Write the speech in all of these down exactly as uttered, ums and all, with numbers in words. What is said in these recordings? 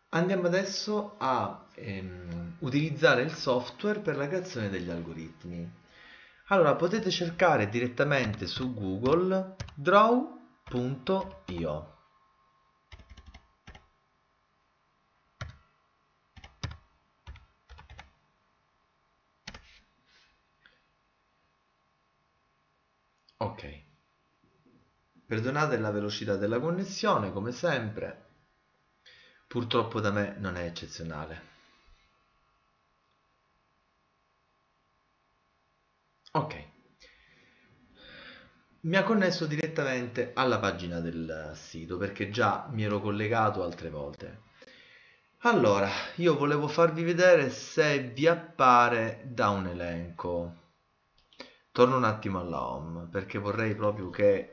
Andiamo adesso a ehm, utilizzare il software per la creazione degli algoritmi. Allora, potete cercare direttamente su Google draw punto io. Ok, perdonate la velocità della connessione, come sempre, purtroppo da me non è eccezionale. Ok, mi ha connesso direttamente alla pagina del sito perché già mi ero collegato altre volte. Allora, io volevo farvi vedere se vi appare da un elenco. Torno un attimo alla home perché vorrei proprio che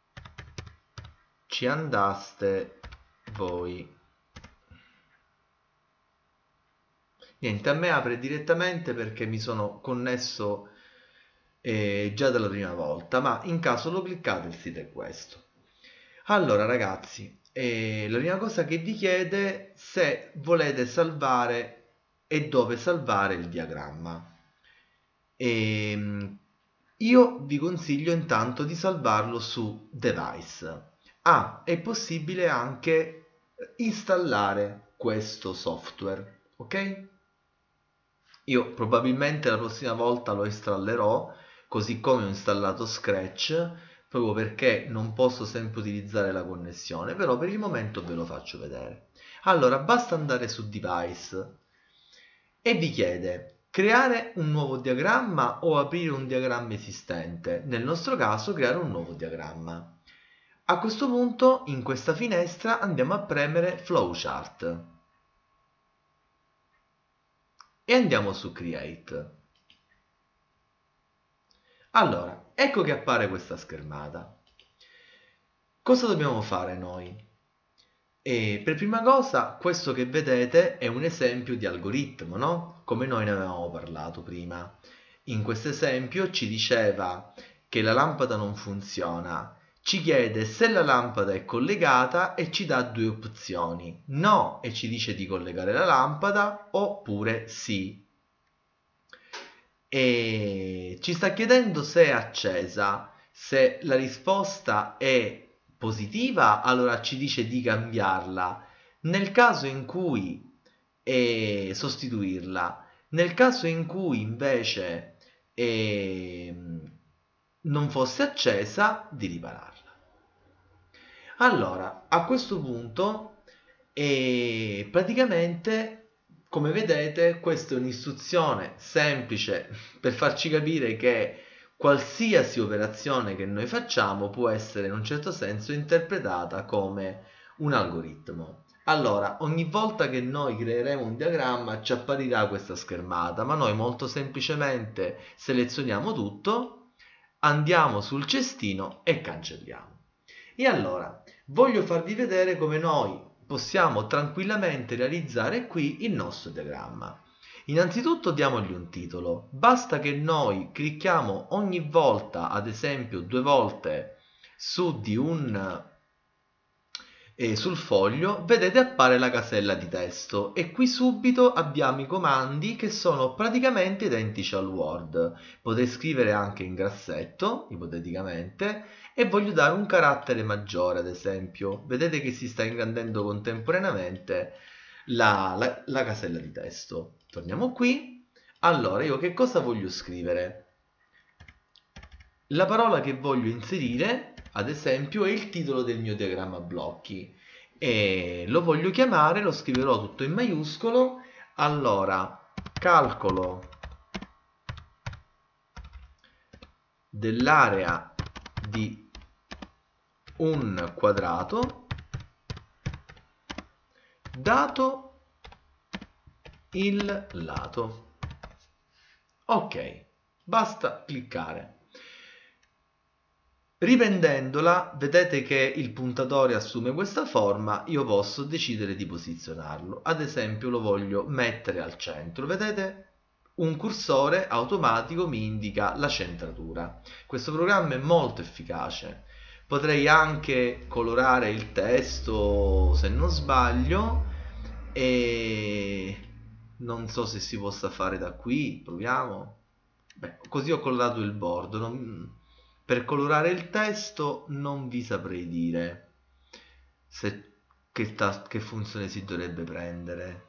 ci andaste voi. Niente, a me apre direttamente perché mi sono connesso eh, già dalla prima volta, ma in caso lo cliccate il sito è questo. Allora ragazzi, eh, la prima cosa che vi chiede se volete salvare e dove salvare il diagramma. E, io vi consiglio intanto di salvarlo su device. Ah, è possibile anche installare questo software, ok? Io probabilmente la prossima volta lo installerò, così come ho installato Scratch, proprio perché non posso sempre utilizzare la connessione, però per il momento ve lo faccio vedere. Allora, basta andare su Device e vi chiede creare un nuovo diagramma o aprire un diagramma esistente. Nel nostro caso, creare un nuovo diagramma. A questo punto, in questa finestra, andiamo a premere Flowchart e andiamo su Create. Allora, ecco che appare questa schermata. Cosa dobbiamo fare noi? E per prima cosa, questo che vedete è un esempio di algoritmo, no? Come noi ne avevamo parlato prima. In questo esempio ci diceva che la lampada non funziona, ci chiede se la lampada è collegata e ci dà due opzioni, no e ci dice di collegare la lampada oppure sì. E ci sta chiedendo se è accesa. Se la risposta è positiva, allora ci dice di cambiarla. Nel caso in cui è sostituirla, nel caso in cui invece è, non fosse accesa, di ripararla. Allora, a questo punto, eh, praticamente, come vedete, questa è un'istruzione semplice per farci capire che qualsiasi operazione che noi facciamo può essere in un certo senso interpretata come un algoritmo. Allora, ogni volta che noi creeremo un diagramma ci apparirà questa schermata, ma noi molto semplicemente selezioniamo tutto, andiamo sul cestino e cancelliamo. E allora, voglio farvi vedere come noi possiamo tranquillamente realizzare qui il nostro diagramma. Innanzitutto diamogli un titolo, basta che noi clicchiamo ogni volta, ad esempio due volte, su di un e sul foglio, vedete appare la casella di testo e qui subito abbiamo i comandi che sono praticamente identici al Word. Potete scrivere anche in grassetto, ipoteticamente, e voglio dare un carattere maggiore, ad esempio. Vedete che si sta ingrandendo contemporaneamente la, la, la casella di testo. Torniamo qui. Allora, io che cosa voglio scrivere? La parola che voglio inserire, ad esempio, è il titolo del mio diagramma blocchi e lo voglio chiamare, lo scriverò tutto in maiuscolo. Allora, calcolo dell'area di un quadrato dato il lato. Ok, basta cliccare. Riprendendola, vedete che il puntatore assume questa forma, io posso decidere di posizionarlo. Ad esempio lo voglio mettere al centro, vedete? Un cursore automatico mi indica la centratura. Questo programma è molto efficace. Potrei anche colorare il testo, se non sbaglio, e non so se si possa fare da qui, proviamo. Beh, così ho colorato il bordo. Non... Per colorare il testo non vi saprei dire se... che, ta... che funzione si dovrebbe prendere.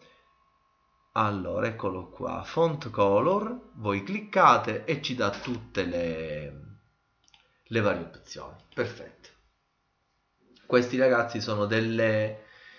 Allora, eccolo qua, font color, voi cliccate e ci dà tutte le, le varie opzioni. Perfetto. Questi ragazzi sono delle,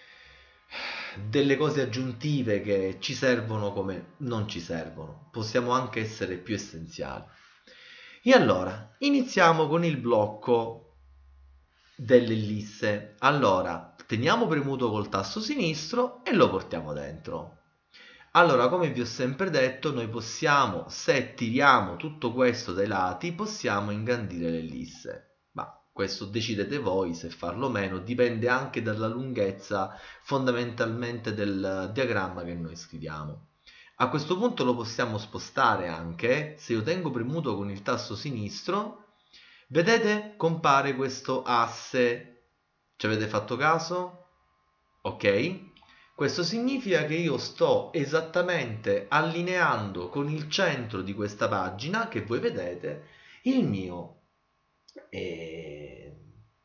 delle cose aggiuntive che ci servono come non ci servono. Possiamo anche essere più essenziali. E allora, iniziamo con il blocco dell'ellisse. Allora, teniamo premuto col tasto sinistro e lo portiamo dentro. Allora, come vi ho sempre detto, noi possiamo, se tiriamo tutto questo dai lati, possiamo ingrandire l'ellisse. Ma questo decidete voi se farlo o meno, dipende anche dalla lunghezza fondamentalmente del diagramma che noi scriviamo. A questo punto lo possiamo spostare anche, se io tengo premuto con il tasto sinistro, vedete compare questo asse, ci avete fatto caso? Ok? Questo significa che io sto esattamente allineando con il centro di questa pagina, che voi vedete, il mio eh,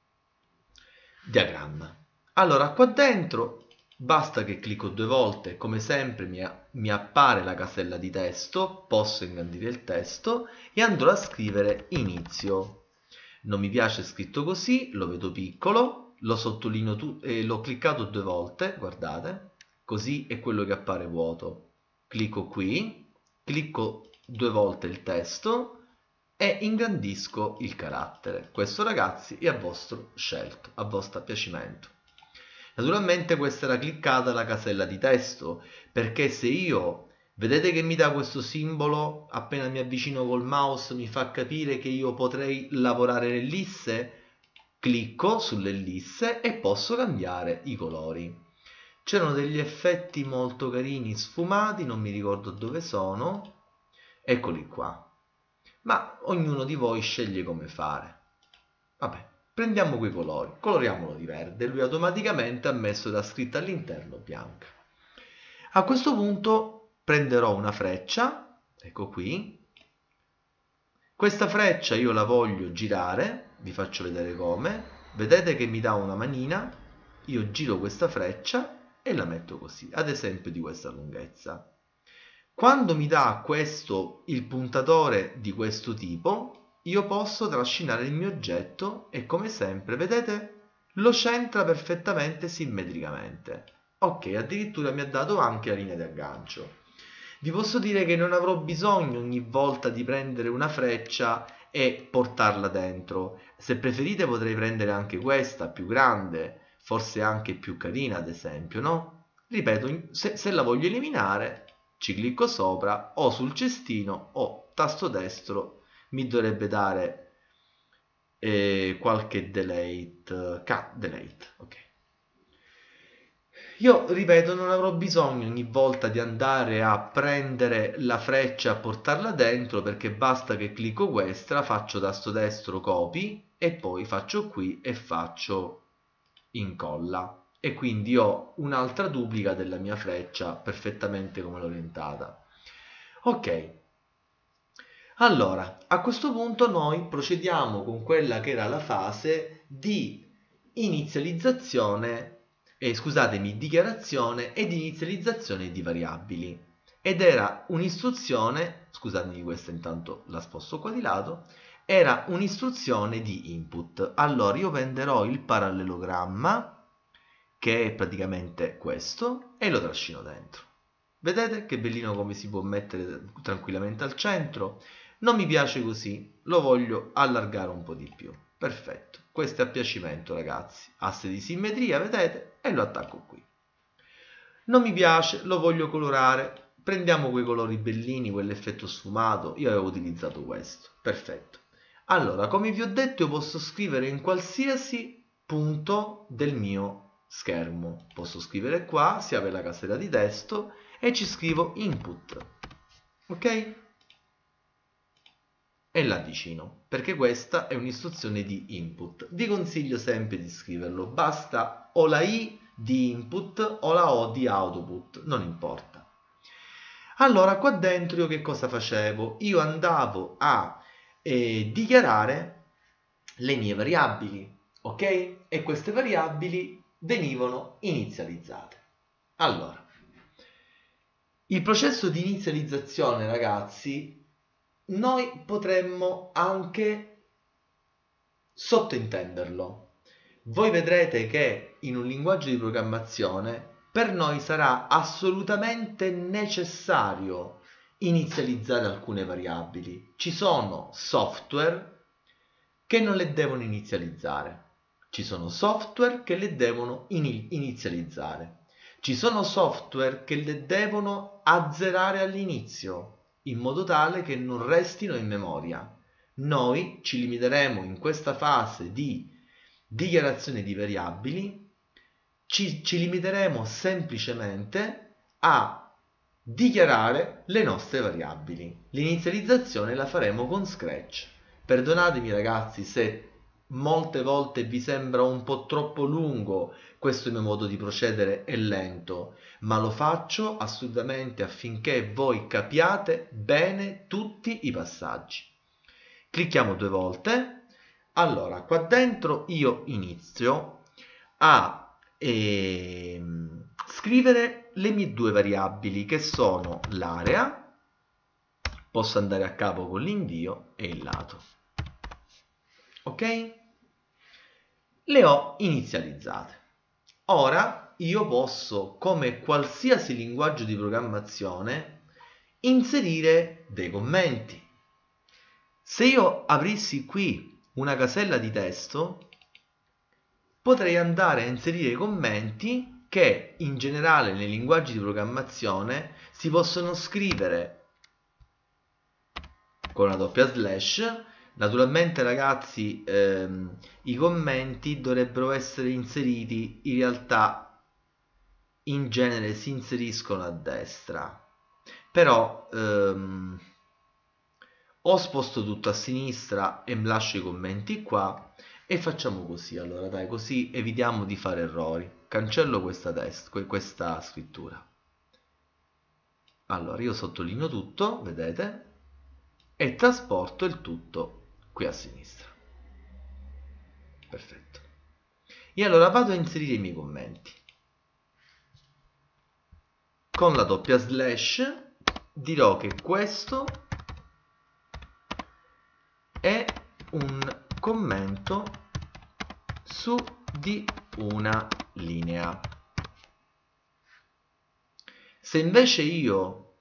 diagramma. Allora, qua dentro basta che clicco due volte, come sempre mi, mi appare la casella di testo, posso ingrandire il testo e andrò a scrivere inizio. Non mi piace scritto così, lo vedo piccolo, lo sottolineo tu e l'ho cliccato due volte, guardate, così è quello che appare vuoto. Clicco qui, clicco due volte il testo e ingrandisco il carattere. Questo, ragazzi, è a vostro scelto, a vostro piacimento. Naturalmente questa era cliccata la casella di testo, perché se io, vedete che mi dà questo simbolo, appena mi avvicino col mouse mi fa capire che io potrei lavorare l'ellisse, clicco sull'ellisse e posso cambiare i colori. C'erano degli effetti molto carini sfumati, non mi ricordo dove sono, eccoli qua. Ma ognuno di voi sceglie come fare. Vabbè, prendiamo quei colori, coloriamolo di verde, lui automaticamente ha messo la scritta all'interno bianca. A questo punto prenderò una freccia, ecco qui. Questa freccia io la voglio girare, vi faccio vedere come. Vedete che mi dà una manina, io giro questa freccia e la metto così, ad esempio di questa lunghezza. Quando mi dà questo il puntatore di questo tipo, io posso trascinare il mio oggetto e come sempre, vedete, lo centra perfettamente simmetricamente. Ok, addirittura mi ha dato anche la linea di aggancio. Vi posso dire che non avrò bisogno ogni volta di prendere una freccia e portarla dentro. Se preferite potrei prendere anche questa, più grande, forse anche più carina ad esempio, no? Ripeto, se, se la voglio eliminare, ci clicco sopra o sul cestino o tasto destro mi dovrebbe dare eh, qualche delete, K, delete, ok. Io, ripeto, non avrò bisogno ogni volta di andare a prendere la freccia e a portarla dentro, perché basta che clicco questa, faccio tasto destro copy e poi faccio qui e faccio incolla. E quindi ho un'altra duplica della mia freccia perfettamente come l'ho orientata. Ok. Allora, a questo punto noi procediamo con quella che era la fase di inizializzazione Eh, scusatemi, dichiarazione ed inizializzazione di variabili. Ed era un'istruzione, scusatemi questa intanto la sposto qua di lato, era un'istruzione di input. Allora io prenderò il parallelogramma, che è praticamente questo, e lo trascino dentro. Vedete che bellino come si può mettere tranquillamente al centro? Non mi piace così, lo voglio allargare un po' di più. Perfetto, questo è a piacimento, ragazzi. Asse di simmetria, vedete? E lo attacco qui. Non mi piace, lo voglio colorare. Prendiamo quei colori bellini, quell'effetto sfumato. Io avevo utilizzato questo. Perfetto. Allora, come vi ho detto, io posso scrivere in qualsiasi punto del mio schermo. Posso scrivere qua, si apre la casella di testo e ci scrivo input. Ok? E l'avvicino, perché questa è un'istruzione di input. Vi consiglio sempre di scriverlo, basta o la i di input o la O di output, non importa. Allora qua dentro io che cosa facevo? Io andavo a eh, dichiarare le mie variabili, ok? E queste variabili venivano inizializzate. Allora, il processo di inizializzazione, ragazzi, noi potremmo anche sottointenderlo. Voi vedrete che in un linguaggio di programmazione per noi sarà assolutamente necessario inizializzare alcune variabili. Ci sono software che non le devono inizializzare. Ci sono software che le devono in- inizializzare. Ci sono software che le devono azzerare all'inizio, in modo tale che non restino in memoria. Noi ci limiteremo in questa fase di dichiarazione di variabili, ci, ci limiteremo semplicemente a dichiarare le nostre variabili. L'inizializzazione la faremo con Scratch. Perdonatemi ragazzi se molte volte vi sembra un po' troppo lungo questo mio modo di procedere, è lento, ma lo faccio assolutamente affinché voi capiate bene tutti i passaggi. Clicchiamo due volte. Allora, qua dentro io inizio a ehm, scrivere le mie due variabili che sono l'area, posso andare a capo con l'invio, e il lato. Ok? Le ho inizializzate. Ora io posso, come qualsiasi linguaggio di programmazione, inserire dei commenti. Se io aprissi qui una casella di testo, potrei andare a inserire i commenti che in generale nei linguaggi di programmazione si possono scrivere con la doppia slash. Naturalmente ragazzi, ehm, i commenti dovrebbero essere inseriti, in realtà in genere si inseriscono a destra, però ehm, o sposto tutto a sinistra e lascio i commenti qua e facciamo così. Allora dai, così evitiamo di fare errori. Cancello questa, test, questa scrittura. Allora io sottolineo tutto, vedete, e trasporto il tutto qui a sinistra. Perfetto. E allora vado a inserire i miei commenti. Con la doppia slash dirò che questo è un commento su di una linea. Se invece io,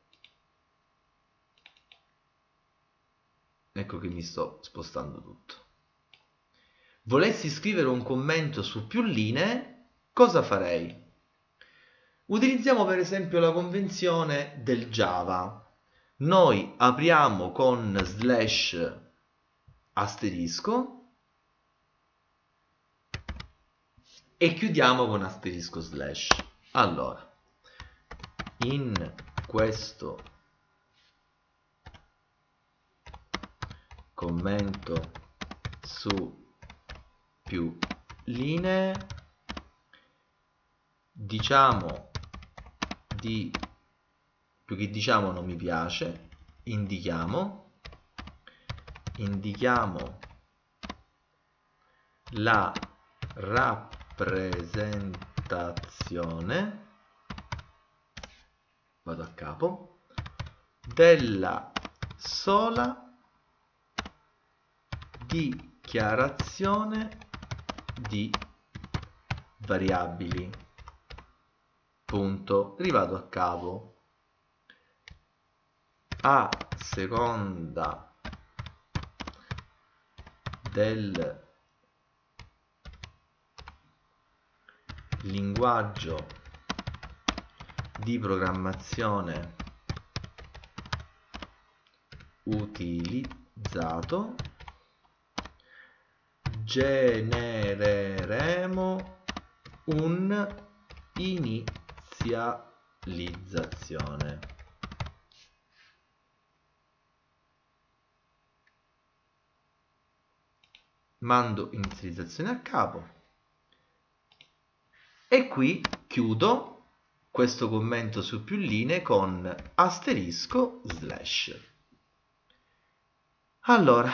ecco che mi sto spostando tutto, volessi scrivere un commento su più linee, cosa farei? Utilizziamo per esempio la convenzione del Java. Noi apriamo con slash asterisco e chiudiamo con asterisco slash. Allora, in questo commento su più linee diciamo di più che diciamo non mi piace, indichiamo indichiamo la rappresentazione, vado a capo, della sola dichiarazione di variabili. Punto. Rivado a capo. A seconda del linguaggio di programmazione utilizzato, genereremo un'inizializzazione. Mando inizializzazione a capo E qui chiudo questo commento su più linee con asterisco slash. Allora,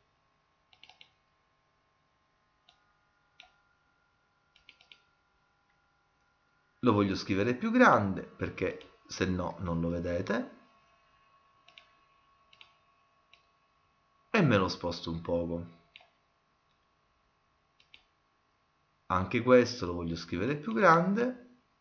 lo voglio scrivere più grande perché se no non lo vedete. E me lo sposto un poco. Anche questo lo voglio scrivere più grande.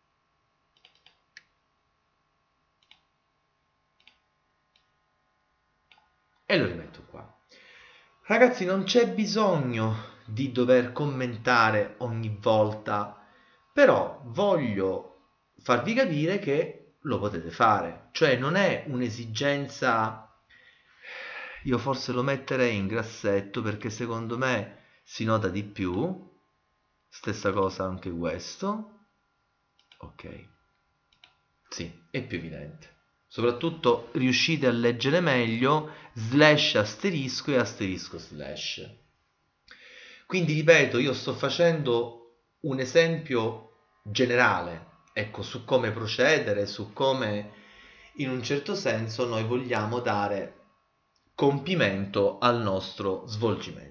E lo rimetto qua. Ragazzi, non c'è bisogno di dover commentare ogni volta, però voglio farvi capire che lo potete fare. Cioè non è un'esigenza, io forse lo metterei in grassetto perché secondo me si nota di più. Stessa cosa anche questo. Ok. Sì, è più evidente. Soprattutto riuscite a leggere meglio slash asterisco e asterisco slash. Quindi ripeto, io sto facendo un esempio generale, ecco, su come procedere, su come in un certo senso noi vogliamo dare compimento al nostro svolgimento.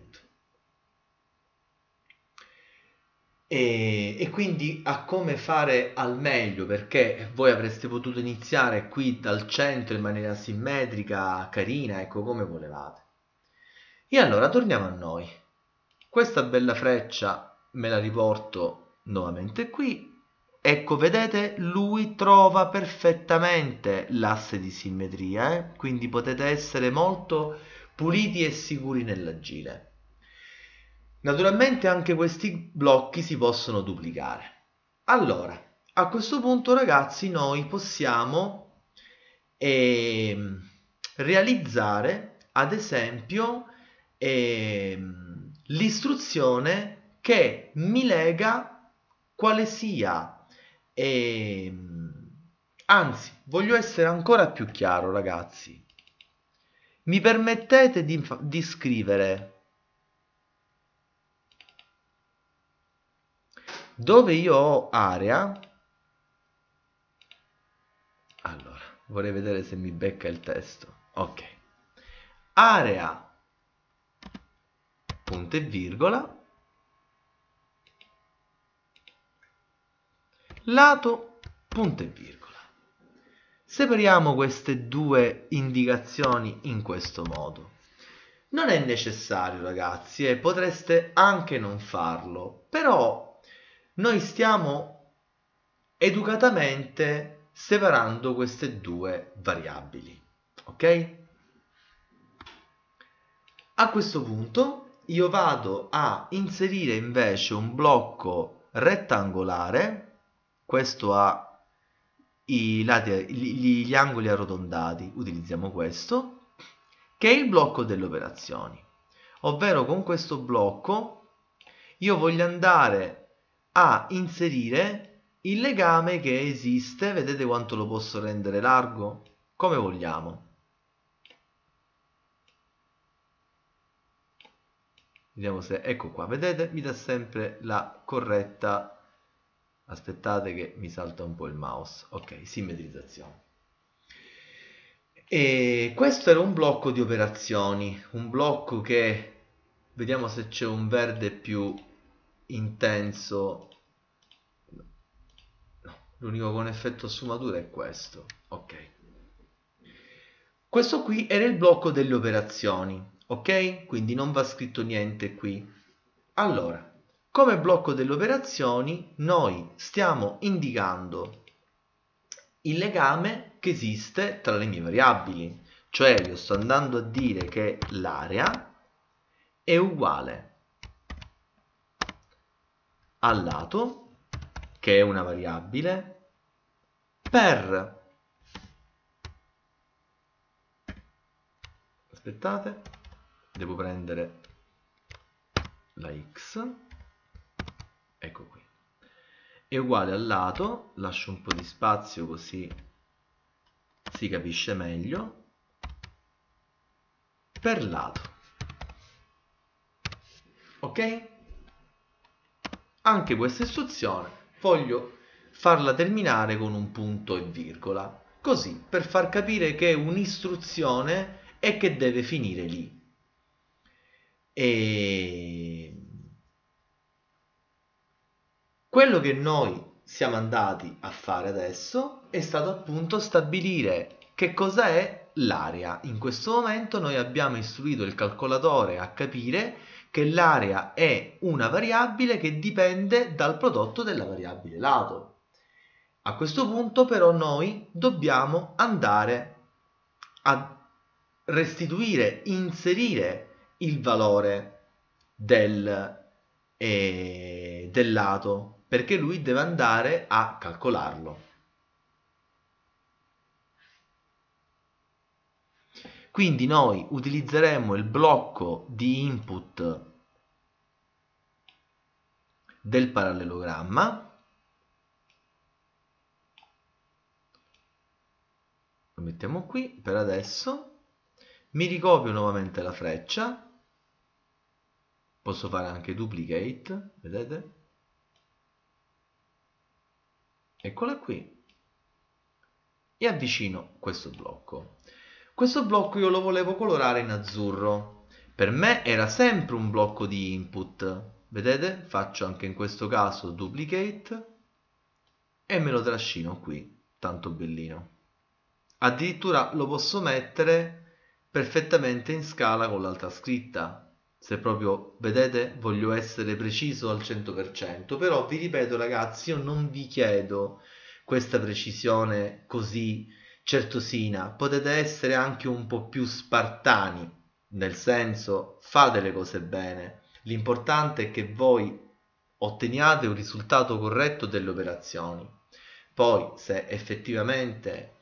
E, e quindi a come fare al meglio, perché voi avreste potuto iniziare qui dal centro in maniera simmetrica, carina, ecco come volevate. E allora torniamo a noi. Questa bella freccia me la riporto nuovamente qui. Ecco, vedete, lui trova perfettamente l'asse di simmetria, eh? Quindi potete essere molto puliti e sicuri nell'agire. Naturalmente anche questi blocchi si possono duplicare. Allora, a questo punto ragazzi noi possiamo eh, realizzare ad esempio eh, l'istruzione che mi lega quale sia, eh, anzi voglio essere ancora più chiaro ragazzi, mi permettete di, di scrivere dove io ho area. Allora, vorrei vedere se mi becca il testo. Ok. Area, punto e virgola, lato, punto e virgola. Separiamo queste due indicazioni in questo modo. Non è necessario, ragazzi, e potreste anche non farlo, però noi stiamo educatamente separando queste due variabili, ok? A questo punto io vado a inserire invece un blocco rettangolare, questo ha i lati, gli, gli angoli arrotondati, utilizziamo questo, che è il blocco delle operazioni, ovvero con questo blocco io voglio andare a inserire il legame che esiste. Vedete quanto lo posso rendere largo? Come vogliamo. Vediamo se, ecco qua, vedete? Mi dà sempre la corretta. Aspettate che mi salta un po' il mouse. Ok, simmetrizzazione. E questo era un blocco di operazioni, un blocco che, vediamo se c'è un verde più intenso. No, l'unico con effetto sfumatura è questo. Ok. Questo qui era il blocco delle operazioni, ok? Quindi non va scritto niente qui. Allora, come blocco delle operazioni noi stiamo indicando il legame che esiste tra le mie variabili, cioè io sto andando a dire che l'area è uguale al lato, che è una variabile, per, aspettate, devo prendere la x, ecco qui, è uguale al lato, lascio un po' di spazio così si capisce meglio, per lato, ok? Anche questa istruzione voglio farla terminare con un punto e virgola, così, per far capire che è un'istruzione e che deve finire lì. E quello che noi siamo andati a fare adesso è stato appunto stabilire che cosa è l'area. In questo momento noi abbiamo istruito il calcolatore a capire che l'area è una variabile che dipende dal prodotto della variabile lato. A questo punto però noi dobbiamo andare a restituire, inserire il valore del, eh, del lato, perché lui deve andare a calcolarlo. Quindi noi utilizzeremo il blocco di input del parallelogramma, lo mettiamo qui per adesso, mi ricopio nuovamente la freccia, posso fare anche duplicate, vedete? Eccola qui, e avvicino questo blocco. Questo blocco io lo volevo colorare in azzurro. Per me era sempre un blocco di input. Vedete? Faccio anche in questo caso duplicate e me lo trascino qui, tanto bellino. Addirittura lo posso mettere perfettamente in scala con l'altra scritta. Se proprio, vedete, voglio essere preciso al cento per cento. Però vi ripeto ragazzi, io non vi chiedo questa precisione così certosina, potete essere anche un po' più spartani, nel senso fate le cose bene, l'importante è che voi otteniate un risultato corretto delle operazioni. Poi se effettivamente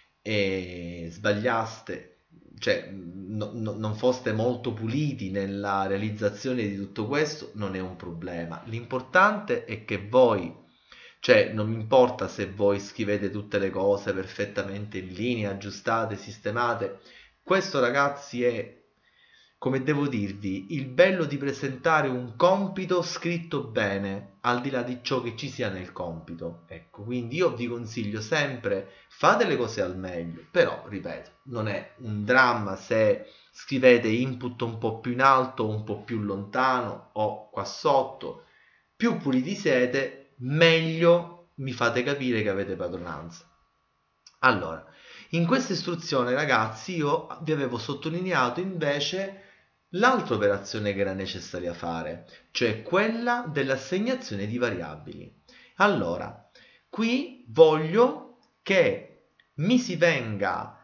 eh, sbagliaste, cioè no, no, non foste molto puliti nella realizzazione di tutto questo, non è un problema. L'importante è che voi, cioè non mi importa se voi scrivete tutte le cose perfettamente in linea, aggiustate, sistemate. Questo ragazzi è, come devo dirvi, il bello di presentare un compito scritto bene, al di là di ciò che ci sia nel compito. Ecco, quindi io vi consiglio sempre, fate le cose al meglio, però, ripeto, non è un dramma se scrivete input un po' più in alto, un po' più lontano o qua sotto. Più puliti siete, meglio mi fate capire che avete padronanza. Allora, in questa istruzione ragazzi io vi avevo sottolineato invece l'altra operazione che era necessaria fare, cioè quella dell'assegnazione di variabili. Allora, qui voglio che mi si venga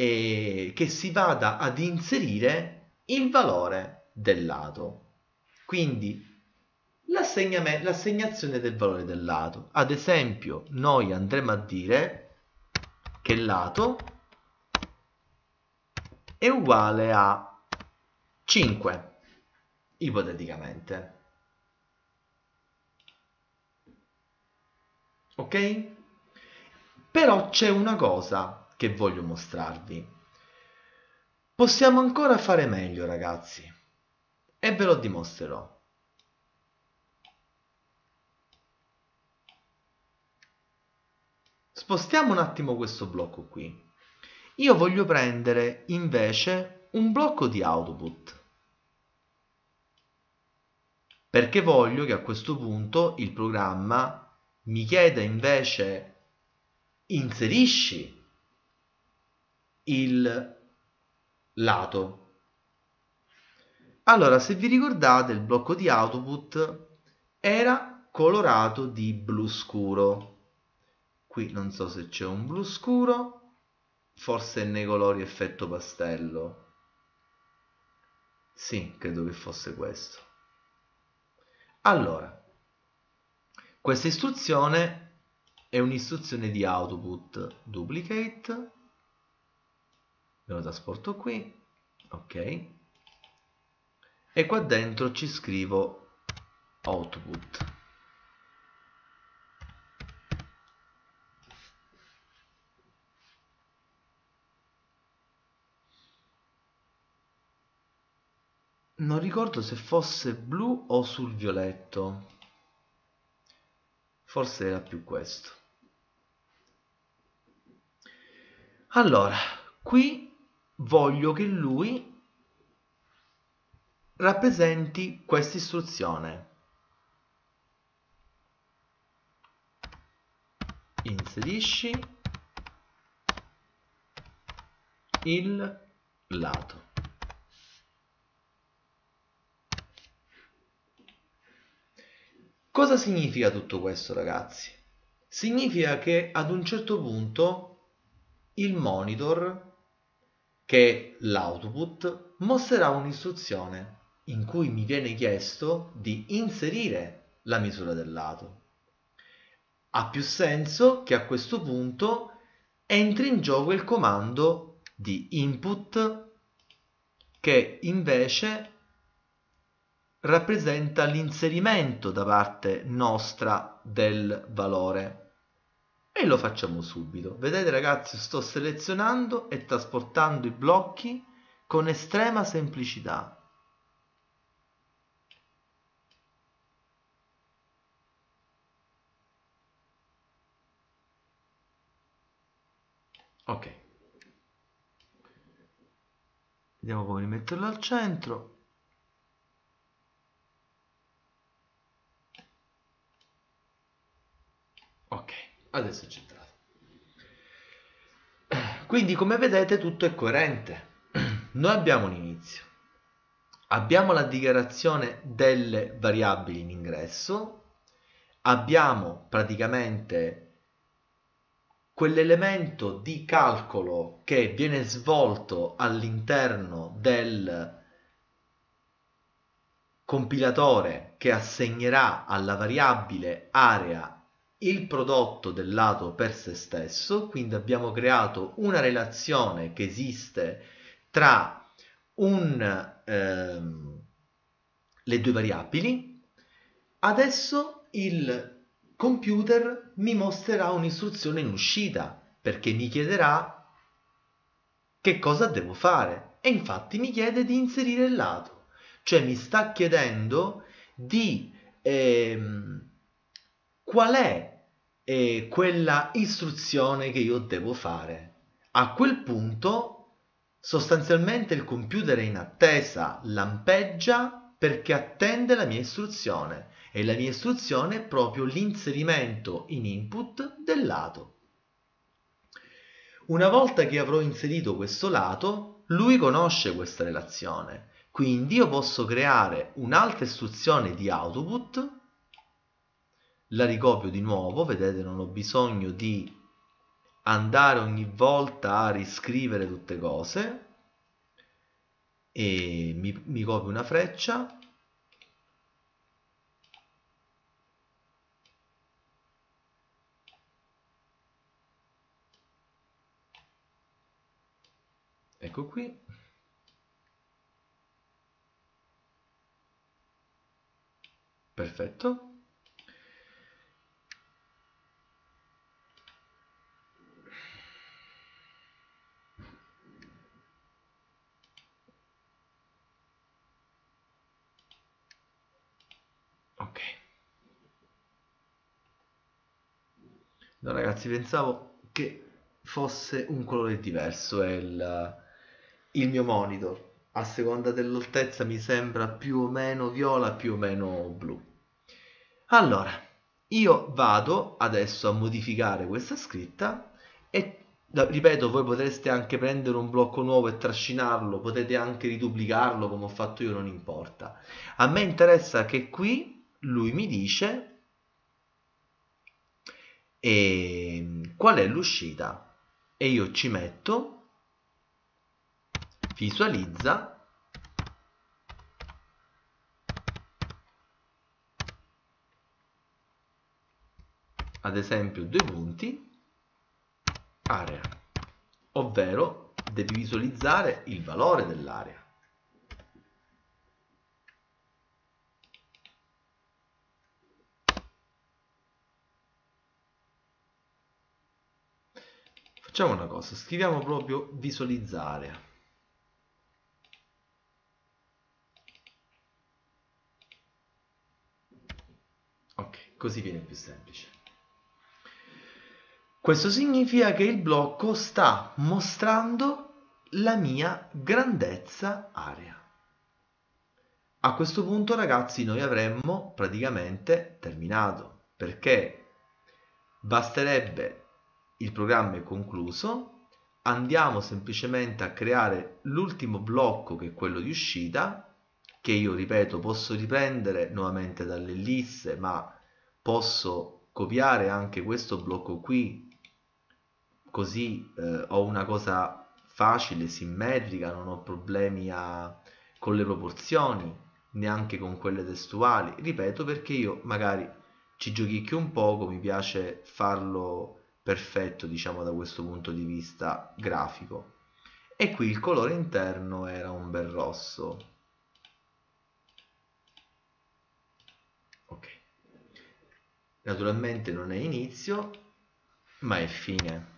e che si vada ad inserire il valore del lato. Quindi l'assegnazione del valore del lato. Ad esempio, noi andremo a dire che il lato è uguale a cinque, ipoteticamente. Ok? Però c'è una cosa che voglio mostrarvi. Possiamo ancora fare meglio, ragazzi, e ve lo dimostrerò. Spostiamo un attimo questo blocco qui. Io voglio prendere invece un blocco di output, perché voglio che a questo punto il programma mi chieda invece inserisci il lato. Allora, se vi ricordate, il blocco di output era colorato di blu scuro. Qui non so se c'è un blu scuro, forse nei colori effetto pastello. Sì, credo che fosse questo. Allora, questa istruzione è un'istruzione di output duplicate, me lo trasporto qui, ok, e qua dentro ci scrivo output. Non ricordo se fosse blu o sul violetto. forse era più questo. Allora, qui voglio che lui rappresenti questa istruzione. Inserisci il lato. Cosa significa tutto questo, ragazzi? Significa che ad un certo punto il monitor, che è l'output, mostrerà un'istruzione in cui mi viene chiesto di inserire la misura del lato. Ha più senso che a questo punto entri in gioco il comando di input, che invece rappresenta l'inserimento da parte nostra del valore, e lo facciamo subito. Vedete, ragazzi, sto selezionando e trasportando i blocchi con estrema semplicità. Ok, vediamo come rimetterlo al centro. Ok, adesso è centrato. Quindi, come vedete, tutto è coerente. Noi abbiamo un inizio, abbiamo la dichiarazione delle variabili in ingresso, abbiamo praticamente quell'elemento di calcolo che viene svolto all'interno del compilatore, che assegnerà alla variabile area il prodotto del lato per se stesso. Quindi abbiamo creato una relazione che esiste tra un, ehm, le due variabili. Adesso il computer mi mostrerà un'istruzione in uscita, perché mi chiederà che cosa devo fare, e infatti mi chiede di inserire il lato, cioè mi sta chiedendo di ehm, qual è eh, quella istruzione che io devo fare. A quel punto sostanzialmente il computer è in attesa, lampeggia perché attende la mia istruzione, e la mia istruzione è proprio l'inserimento in input del lato. Una volta che avrò inserito questo lato, lui conosce questa relazione, quindi io posso creare un'altra istruzione di output. La ricopio di nuovo, vedete, non ho bisogno di andare ogni volta a riscrivere tutte cose, e mi, mi copio una freccia, ecco qui, perfetto. Ok, no, ragazzi, pensavo che fosse un colore diverso, è il, il mio monitor, a seconda dell'altezza mi sembra più o meno viola, più o meno blu. Allora, io vado adesso a modificare questa scritta e, ripeto, voi potreste anche prendere un blocco nuovo e trascinarlo, potete anche riduplicarlo come ho fatto io, non importa. A me interessa che qui lui mi dice e qual è l'uscita, e io ci metto visualizza ad esempio due punti area, ovvero devi visualizzare il valore dell'area. Facciamo una cosa, scriviamo proprio visualizzare. Ok, così viene più semplice. Questo significa che il blocco sta mostrando la mia grandezza area. A questo punto, ragazzi, noi avremmo praticamente terminato, perché basterebbe, il programma è concluso, andiamo semplicemente a creare l'ultimo blocco, che è quello di uscita, che io, ripeto, posso riprendere nuovamente dall'ellisse, ma posso copiare anche questo blocco qui, così eh, ho una cosa facile, simmetrica, non ho problemi a, con le proporzioni, neanche con quelle testuali, ripeto, perché io magari ci giochicchio un poco, mi piace farlo perfetto, diciamo, da questo punto di vista grafico. E qui il colore interno era un bel rosso. Ok, naturalmente non è inizio, ma è fine.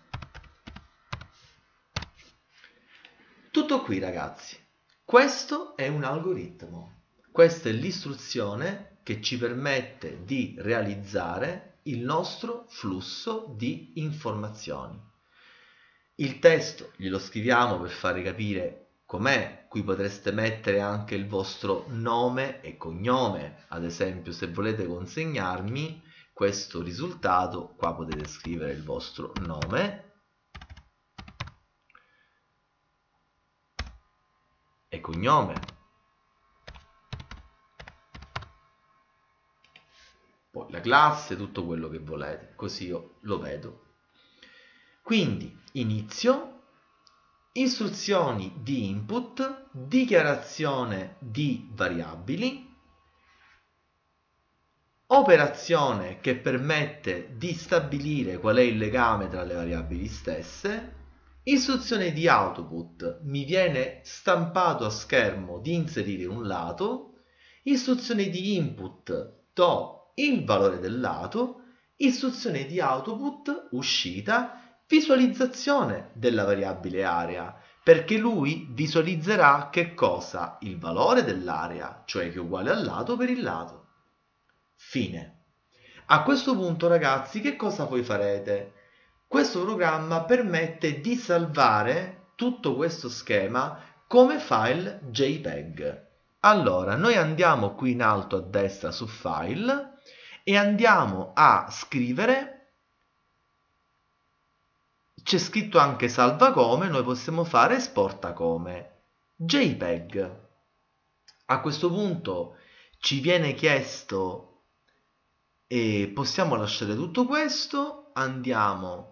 Tutto qui, ragazzi. Questo è un algoritmo. Questa è l'istruzione che ci permette di realizzare il nostro flusso di informazioni. Il testo glielo scriviamo per fare capire com'è. Qui potreste mettere anche il vostro nome e cognome. Ad esempio, se volete consegnarmi questo risultato, qua potete scrivere il vostro nome e cognome, poi la classe, tutto quello che volete, così io lo vedo. Quindi inizio, istruzioni di input, dichiarazione di variabili, operazione che permette di stabilire qual è il legame tra le variabili stesse, istruzione di output, mi viene stampato a schermo di inserire un lato, istruzione di input, do il valore del lato, istruzione di output, uscita, visualizzazione della variabile area, perché lui visualizzerà che cosa? Il valore dell'area, cioè che è uguale al lato per il lato. Fine. A questo punto, ragazzi, che cosa voi farete? Questo programma permette di salvare tutto questo schema come file JPEG. Allora, noi andiamo qui in alto a destra su File e andiamo a scrivere, c'è scritto anche salva come, noi possiamo fare esporta come JPEG. A questo punto ci viene chiesto e possiamo lasciare tutto questo, andiamo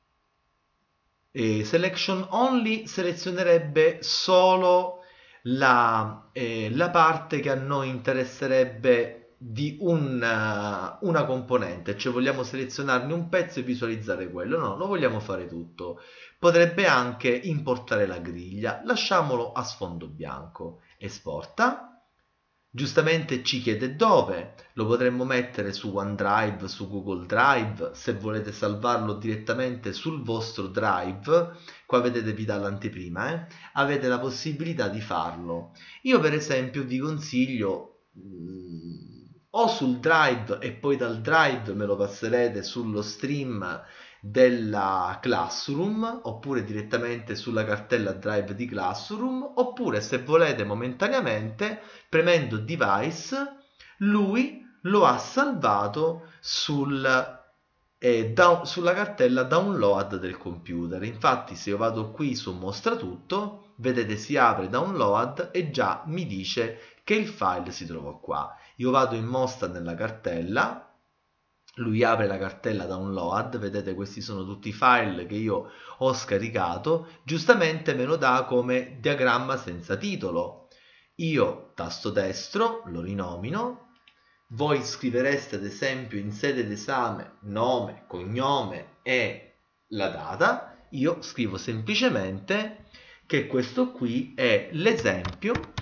e selection only selezionerebbe solo la, eh, la parte che a noi interesserebbe di una, una componente, cioè vogliamo selezionarne un pezzo e visualizzare quello. No, lo vogliamo fare tutto. Potrebbe anche importare la griglia, lasciamolo a sfondo bianco, esporta. Giustamente ci chiede dove, lo potremmo mettere su OneDrive, su Google Drive, se volete salvarlo direttamente sul vostro Drive, qua vedete vi dà l'anteprima, eh? Avete la possibilità di farlo. Io per esempio vi consiglio mh, o sul Drive e poi dal Drive me lo passerete sullo stream della Classroom, oppure direttamente sulla cartella Drive di Classroom, oppure se volete momentaneamente premendo device lui lo ha salvato sul, eh, da, sulla cartella download del computer. Infatti se io vado qui su mostra tutto, vedete si apre download e già mi dice che il file si trova qua. Io vado in mostra nella cartella, lui apre la cartella download, vedete questi sono tutti i file che io ho scaricato, giustamente me lo dà come diagramma senza titolo. Io tasto destro, lo rinomino, voi scrivereste ad esempio in sede d'esame nome, cognome e la data, io scrivo semplicemente che questo qui è l'esempio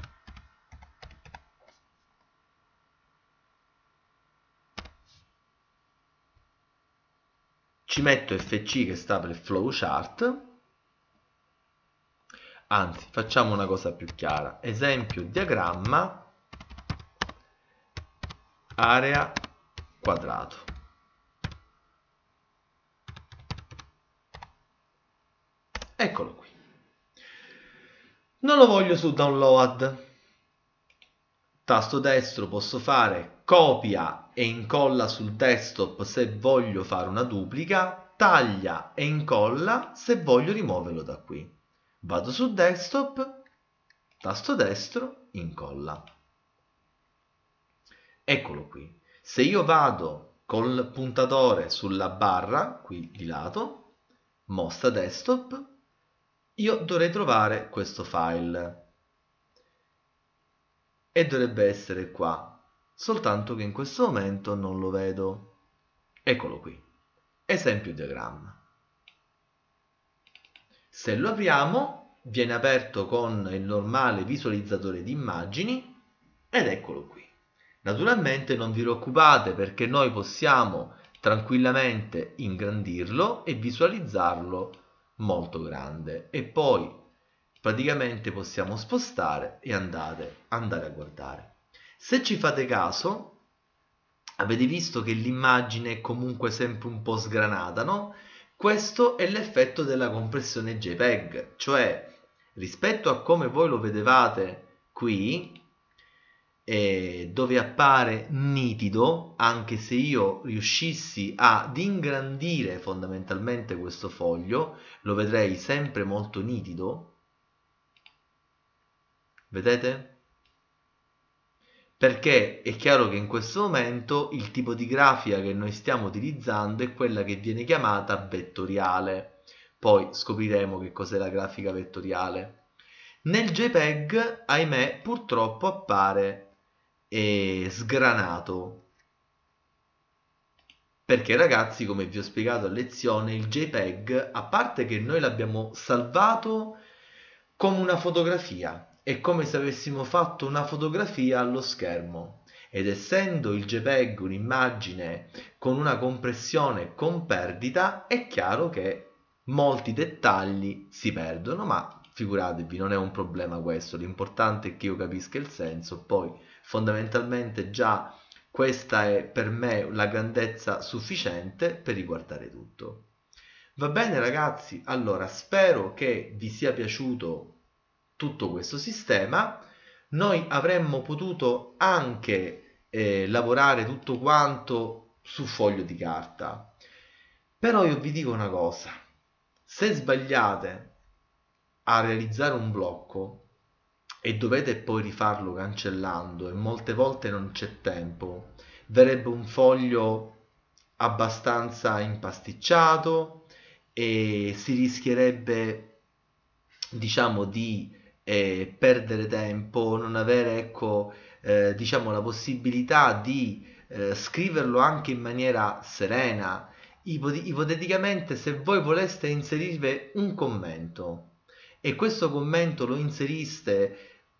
ci metto F C che sta per flowchart, anzi facciamo una cosa più chiara, esempio diagramma area quadrato. Eccolo qui. Non lo voglio su download. Tasto destro posso fare copia e incolla sul desktop se voglio fare una duplica, taglia e incolla se voglio rimuoverlo da qui. Vado su desktop, tasto destro, incolla. Eccolo qui. Se io vado col puntatore sulla barra, qui di lato, mostra desktop, io dovrei trovare questo file. E dovrebbe essere qua, soltanto che in questo momento non lo vedo. Eccolo qui. Esempio diagramma. Se lo apriamo, viene aperto con il normale visualizzatore di immagini ed eccolo qui. Naturalmente non vi preoccupate perché noi possiamo tranquillamente ingrandirlo e visualizzarlo molto grande e poi praticamente possiamo spostare e andare, andare a guardare. Se ci fate caso, avete visto che l'immagine è comunque sempre un po' sgranata, no? Questo è l'effetto della compressione JPEG, cioè rispetto a come voi lo vedevate qui, eh, dove appare nitido, anche se io riuscissi ad ingrandire fondamentalmente questo foglio, lo vedrei sempre molto nitido. Vedete? Perché è chiaro che in questo momento il tipo di grafica che noi stiamo utilizzando è quella che viene chiamata vettoriale. Poi scopriremo che cos'è la grafica vettoriale. Nel JPEG, ahimè, purtroppo appare eh, sgranato. Perché ragazzi, come vi ho spiegato a lezione, il JPEG, a parte che noi l'abbiamo salvato come una fotografia, è come se avessimo fatto una fotografia allo schermo ed essendo il JPEG un'immagine con una compressione con perdita, è chiaro che molti dettagli si perdono, ma figuratevi, non è un problema questo, l'importante è che io capisca il senso, poi fondamentalmente già questa è per me la grandezza sufficiente per riguardare tutto. Va bene ragazzi, allora spero che vi sia piaciuto tutto questo sistema. Noi avremmo potuto anche eh, lavorare tutto quanto su foglio di carta, però io vi dico una cosa: se sbagliate a realizzare un blocco e dovete poi rifarlo cancellando e molte volte non c'è tempo, verrebbe un foglio abbastanza impasticciato e si rischierebbe, diciamo, di eh, perdere tempo, non avere, ecco, eh, diciamo, la possibilità di eh, scriverlo anche in maniera serena. Ipot- ipoteticamente, se voi voleste inserire un commento e questo commento lo inseriste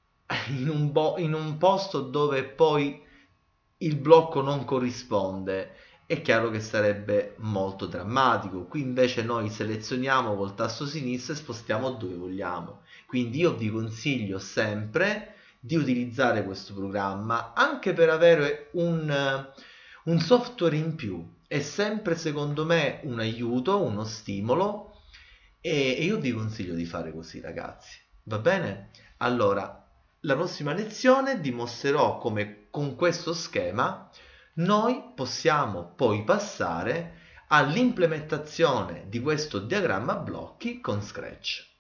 in un, bo- in un posto dove poi il blocco non corrisponde, è chiaro che sarebbe molto drammatico. Qui invece noi selezioniamo col tasto sinistro e spostiamo dove vogliamo. Quindi io vi consiglio sempre di utilizzare questo programma anche per avere un, un software in più. È sempre secondo me un aiuto, uno stimolo e, e io vi consiglio di fare così ragazzi. Va bene? Allora, la prossima lezione dimostrerò come con questo schema noi possiamo poi passare all'implementazione di questo diagramma blocchi con Scratch.